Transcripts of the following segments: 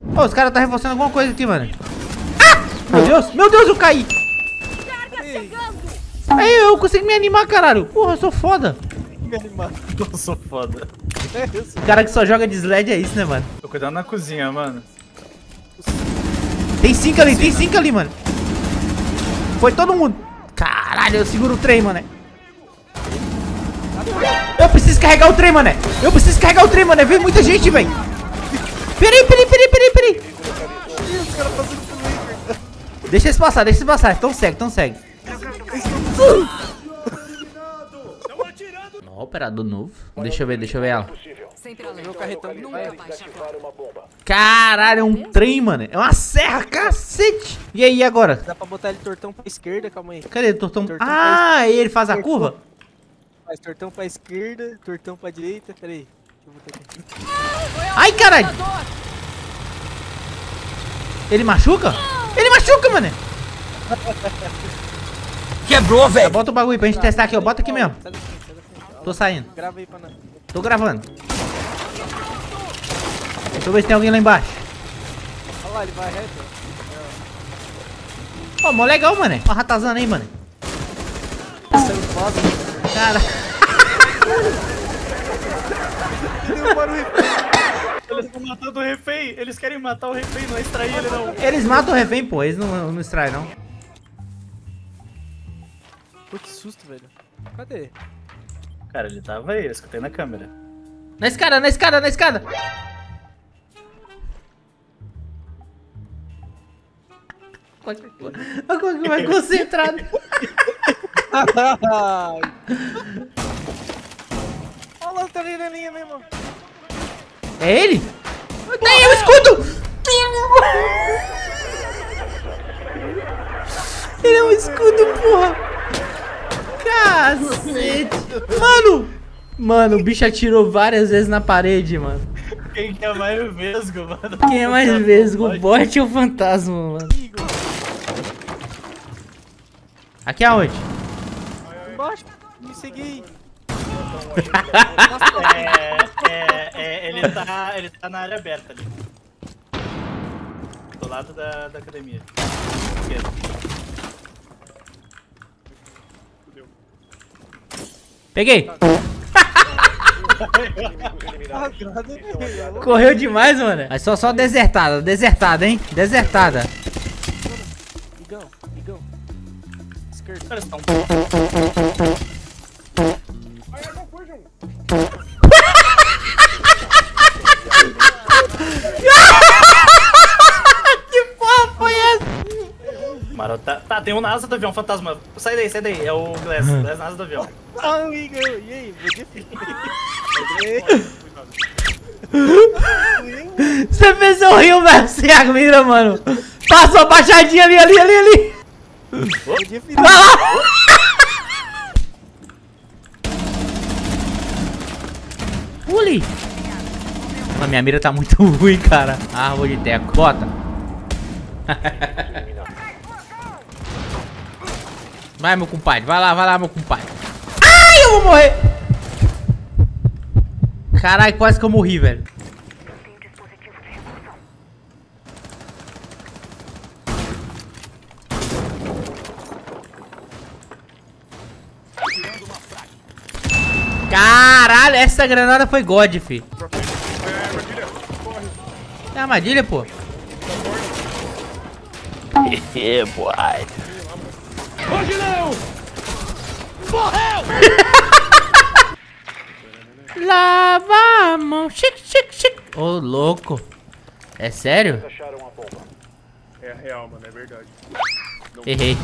Ô, os caras tá reforçando alguma coisa aqui, mano. Ah! Meu Deus, eu caí. Aí, eu consigo me animar, caralho. Porra, eu sou foda. Me animar. Eu sou foda. É isso. O cara que só joga de sled é isso, né, mano? Tô cuidando na cozinha, mano. Tem 5 ali, tem 5 ali, mano. Foi todo mundo. Caralho, eu seguro o trem, mano. Eu preciso carregar o trem, mano. Eu preciso carregar o trem, mano. Vem muita gente, velho. Peraí. Os caras passando por mim, cara. Deixa eles passar. Tão cego. Ó, operador novo. Deixa eu ver ela. Meu carretão nunca baixa. Caralho, é um trem, mano. É uma serra, cacete. E aí, agora? Dá pra botar ele tortão pra esquerda, calma aí. Cadê o tortão? Tortão Ah, ele faz a curva? Faz tortão pra esquerda, tortão pra direita, peraí. Deixa eu botar aqui. Ai, caralho. Ele machuca? Ele machuca, mano. Quebrou, velho. Bota o bagulho pra gente testar aqui, ó. Bota aqui mesmo. Sai da frente. Tô saindo. Grava aí pra nós. Tô gravando. Deixa eu ver se tem alguém lá embaixo. Olha lá, ele vai reto. Ó, mó legal, mano. Ó, ratazana aí, mano. Saiu foda. Cara. Eles estão matando o refém. Eles querem matar o refém, não é extrair ele, não. Eles matam o refém, pô. Eles não extraem, não. Pô, que susto, velho. Cadê? Cara, ele tava aí, eu escutei na câmera. Na escada. Agora que vai concentrado. Olha lá, tá ali na linha mesmo. É ele? Tem o escudo! Ele é um escudo, porra! Cacete! Mano, o bicho atirou várias vezes na parede, mano. Quem que é mais vesgo, mano? Quem é mais vesgo, o bot ou o fantasma, mano? Aqui é aonde? Embaixo, me segui. Ele tá na área aberta ali. Do lado da academia. Esquerda. Peguei! Correu demais, mano. Mas só desertada, hein? Desertada. Igão. Esquerda. Cara, estão... Que porra foi essa? Mano, tá, tem um na asa do avião, fantasma. Sai daí, é o Glass na asa do avião. Ah, o Igão, e aí? Você fez eu rir, velho, sem a mira, mano. Passou a baixadinha ali. Vai lá! Pule! A minha mira tá muito ruim, cara. Árvore de teco. Bota. Vai, meu compadre. Vai lá, meu compadre. Ai, eu vou morrer. Caralho, quase que eu morri, velho. Caralho, essa granada foi God, fi. É armadilha, pô. boy. Hoje não! Lava a mão. Chique. Ô, louco. É sério? É real, mano, é verdade. Errei.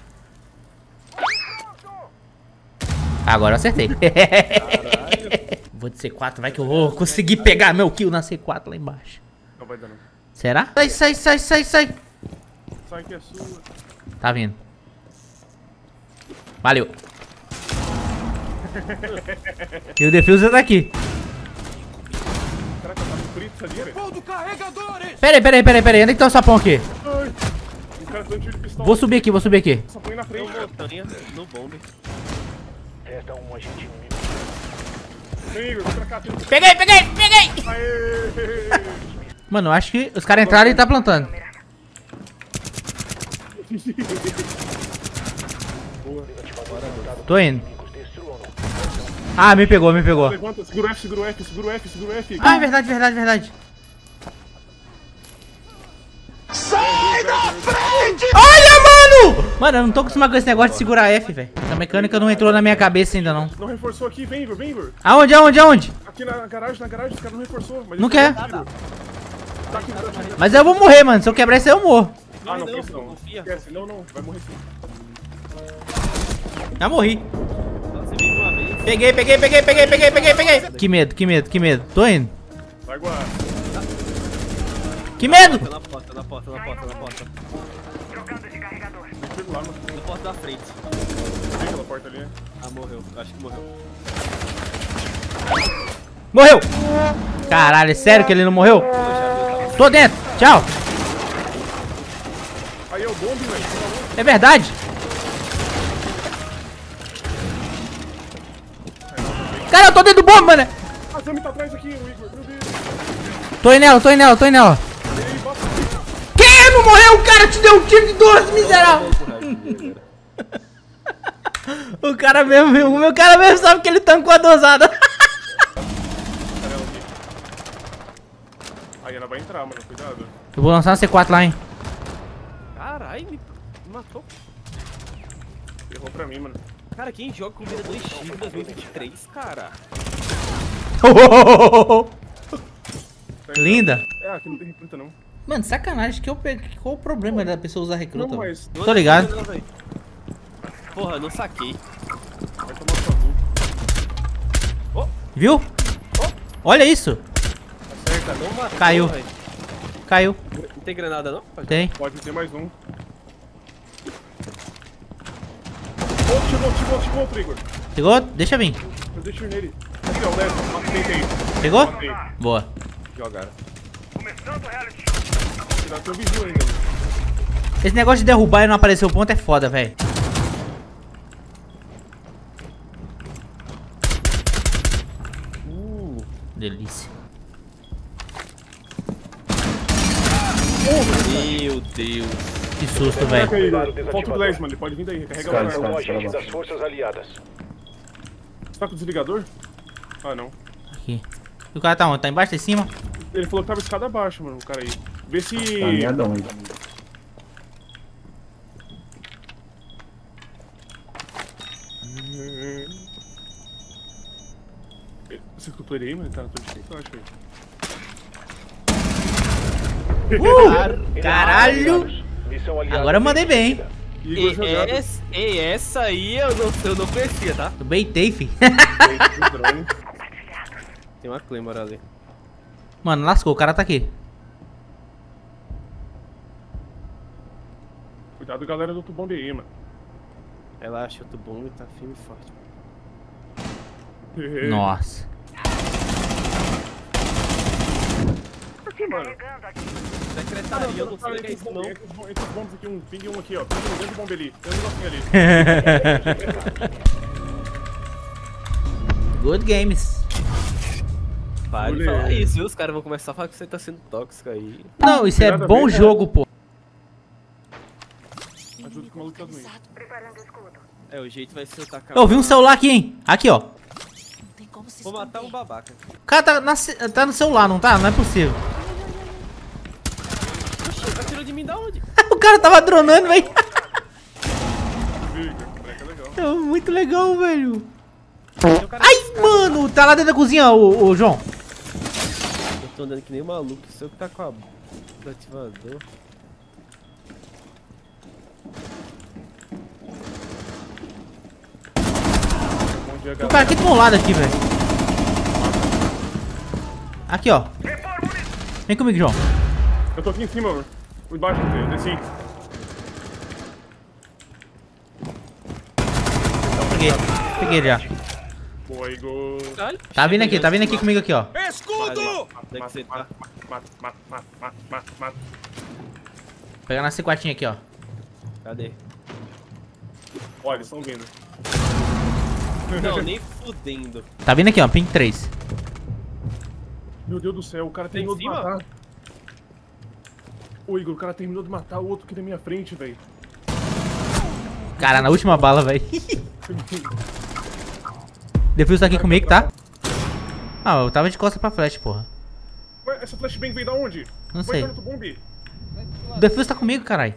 Agora eu acertei. Vou de C4, vai que eu vou conseguir pegar meu kill na C4 lá embaixo. Não vai dar não. Será? Sai. Sai que é sua. Tá vindo. Valeu. E o defuser tá aqui. Caraca, tá frito ali, velho. Pera aí. Onde é que tá o sapão aqui? Ai, o cara deu um tiro de pistola. Vou subir aqui. Só põe na frente. No bombe. Vem, Igor, vem pra cá. Peguei! Aê! Mano, eu acho que os caras entraram e tá plantando. Tô indo. Ah, me pegou, me pegou. Levanta, segura o F, segura o F, segura o F, segura o F. Ah, é verdade, verdade, verdade. Sai da frente! Olha, mano! Mano, eu não tô acostumado com esse negócio de segurar F, velho. Essa mecânica não entrou na minha cabeça ainda, não. Não reforçou aqui, vem, Igor, vem, Igor. Aonde, aonde, aonde? Aqui na garagem, os caras não reforçou. Mas Não isso quer. é tiro. Tá aqui, tá aqui. Mas eu vou morrer, mano. Se eu quebrar isso aí, eu morro. Ah, não, Não, fez não. confia. Esquece, não, vai morrer sim. Já morri. Você vive uma vez. Peguei, peguei, peguei, peguei, peguei, peguei, peguei. Que medo, que medo, que medo. Tô indo. Vai guardar. Que medo! Na porta, na porta, na porta, na porta. Chega lá, mano. Na porta da frente. Tem aquela porta ali, né? Ah, morreu. Acho que morreu. Morreu! Caralho, é sério que ele não morreu? Tô dentro, tchau. Aí é o bombe, velho. É verdade. Cara, eu tô dentro do bomba, mano. A Zami tá atrás aqui, o Igor. Meu Deus. Tô indo nela, tô indo nela, tô indo nela. Ele bota aqui. Quem não morreu? O cara te deu um tiro de 12, miserável. O cara mesmo, o meu cara mesmo sabe que ele tancou a dosada. Aí ela vai entrar, mano. Cuidado. Eu vou lançar uma C4 lá, hein. Caralho, me matou. Errou pra mim, mano. Cara, quem joga com vida 2x em 2023, cara? Linda. É, aqui não tem recruta, não. Mano, sacanagem. Qual o problema da pessoa usar recruta? Não, mas Tô ligado. Não, velho. Porra, eu não saquei. vai tomar sua cu. Viu? Olha isso. Acerta, Não matou, Caiu. velho. Caiu. Não tem granada, não? Pode. Tem. Pode ter mais um. Chegou outro, Igor. Chegou? Deixa vir. Eu deixo nele. Aqui, ó, o Leste. Tentei. Pegou? Matei. Boa. Jogaram. Cuidado, tem um vizinho ainda. Esse negócio de derrubar e não aparecer o ponto é foda, velho. Delícia. Meu Deus. Que susto, velho. Falta o Glass, mano. Ele pode vir daí. Recarrega o São arma. agentes das forças aliadas. Você tá com o desligador? Ah, não. Aqui. E o cara tá onde? Tá embaixo, tá em cima? Ele falou que tava escada abaixo, mano. O cara aí. Vê se... Tá alinhadão aí. Você escutou ele aí, mano? Ele tá na tua direita, eu acho aí. Caralho! Missão aliada. Agora eu mandei bem. Igor jogado. E essa aí eu não conhecia, tá? Eu beitei, fi. Drone. Tem uma Claymore ali. Mano, lascou. O cara tá aqui. Cuidado, galera do Tubombe aí, mano. Relaxa, o bomb tá firme e forte. Nossa. Aqui, mano. Secretaria, eu não sei o que é isso, não. Entre os bombos aqui, um ping e um aqui, ó. Ping dentro do bombe ali. Tem um negocinho ali. Good games. Para de falar isso, viu? Os caras vão começar a falar que você tá sendo tóxico aí. Não, isso é Nada a bom ver, jogo, pô. Ajuda que o maluco tá doente. É, o jeito vai ser eu tacar. Eu vi um celular aqui, hein? Aqui, ó. Vou matar um babaca. O cara tá no celular, não tá? Não é possível. Oxi, atirou de mim da onde? O cara tava dronando, velho. Viu, Igor? O moleque é legal. É muito legal, velho. Tem um cara- Ai, mano. Tá lá dentro da cozinha, o João. Eu tô andando que nem maluco. Se eu que tá com a do ativador. Bom dia, O galera. cara aqui do meu lado aqui, velho. Aqui, ó. Vem comigo, João. Eu tô aqui em cima, mano. Embaixo, eu desci. Peguei já. Boa, Igor. Caralho. Tá vindo aqui comigo aqui, ó. Escudo! Onde é que você tá? Mata. Pegar na C4 aqui, ó. Cadê? Olha, eles estão vindo. Não, nem fudendo. Tá vindo aqui, ó. Ping 3. Meu Deus do céu, o cara Tem tem em medo de cima? matar. Ô, Igor, o cara terminou de matar o outro aqui na minha frente, velho. Cara, na última bala, velho. Defuse tá aqui comigo, tá? Ah, eu tava de costas pra flash, porra. Ué, essa flashbang veio da onde? Não sei. Vai, bombe. O Defuse tá comigo, caralho.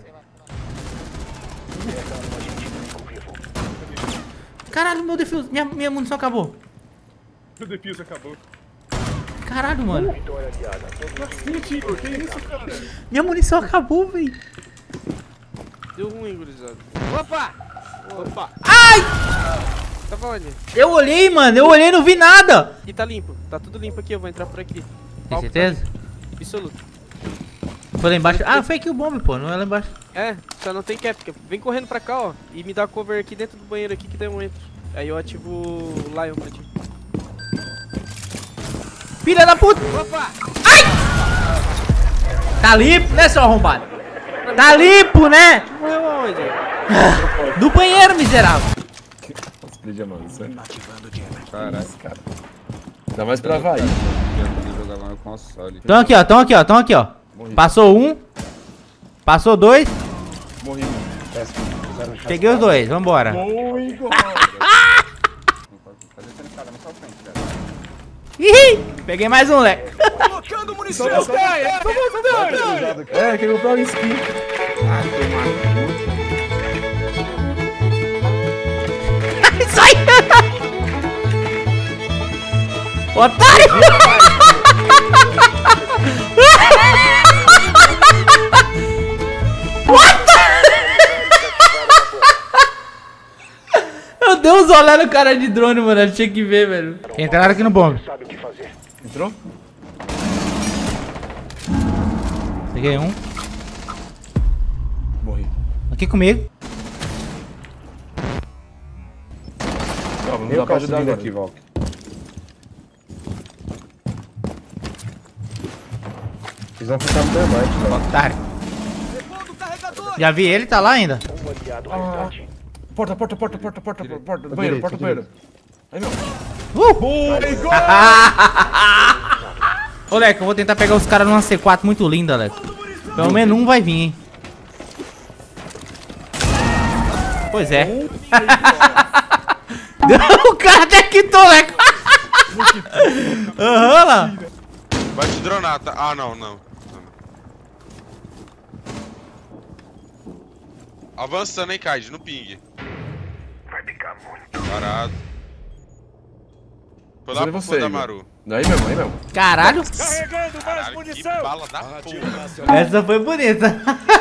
Caralho, meu Defuse. Minha munição acabou. Meu defuse acabou. Caralho, mano. Vitória aliada. Cacete, Igor, que isso, cara? Minha munição acabou, velho. Deu ruim, gurizada. Opa! Opa! Ai! Tava onde? Eu olhei, mano. Eu olhei e não vi nada. Aqui tá limpo. Tá tudo limpo aqui, eu vou entrar por aqui. Tem certeza? Absoluto. Foi lá embaixo. Ah, foi aqui o bombe, pô. Não é lá embaixo. É, só não tem cap. Vem correndo pra cá, ó. E me dá cover aqui dentro do banheiro aqui que daí eu entro. Aí eu ativo o Lion pra ti. Filha da puta! Opa! Tá limpo, né, seu arrombado? Tá limpo, né? Morreu aonde? Do banheiro, miserável. Split, mano. Caralho. Dá mais pra vai. Jogar lá no console. Tão aqui, ó. Tão aqui, ó. Passou um. Passou dois. Morri. Peguei os dois, vambora. Ih, peguei mais um, leque. É, quer comprar um skin. Sai! Otário! Meu Deus, olha no cara de drone, mano. Eu tinha que ver, velho. Entraram aqui no bombe. Sabe o que fazer. Entrou? Peguei um. Morri. Aqui comigo. Calma, não dá pra ajudar agora. aqui, Valk. Eles vão ficar no termite, velho. Otário. Já vi ele, tá lá ainda. Um aliado restante. Porta. Do banheiro, porta do banheiro. Aí, meu. Ô, Leco, eu vou tentar pegar os caras numa C4 muito linda, Leco. Pelo menos um vai vir, hein. Pois é. O cara até quitou, Leco. Aham, lá. Vai te dronar, tá? Ah, não. Avançando, hein, Kaid, no ping. Vai picar muito. Parado. Foi lá pro fundo da Maru. Aí mesmo. Caralho. Caralho, que bala da porra. Essa foi bonita.